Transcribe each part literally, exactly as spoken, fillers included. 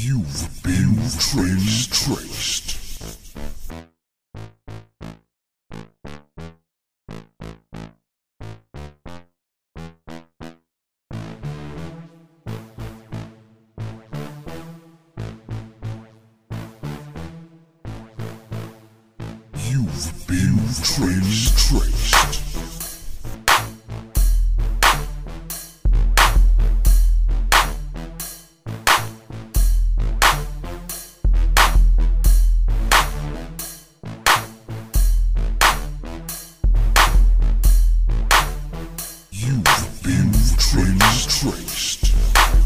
You've been traced, traced. You've been traced, traced. You've been traced, traced.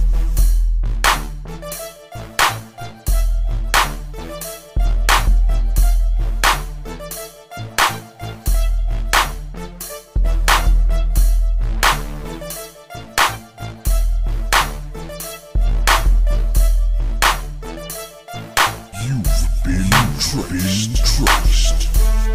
You've been traced, traced.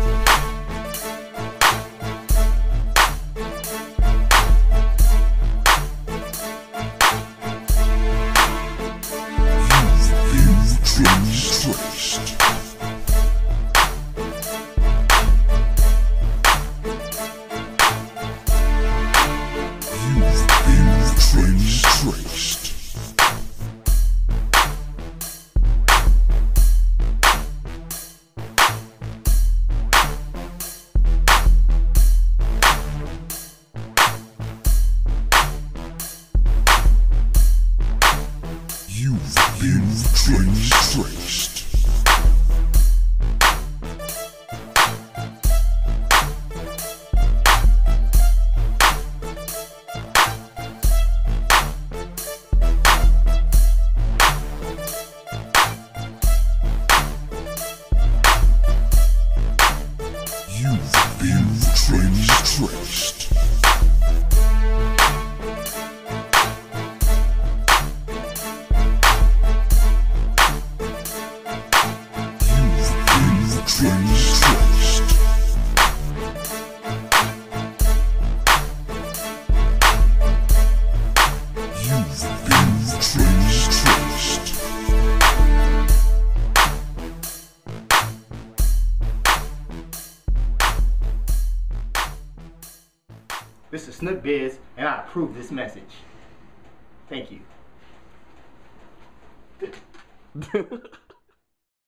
You've been traced, traced. You've been traced, traced. Traced, traced. You've been traced, traced. This is Snook Biz, and I approve this message. Thank you.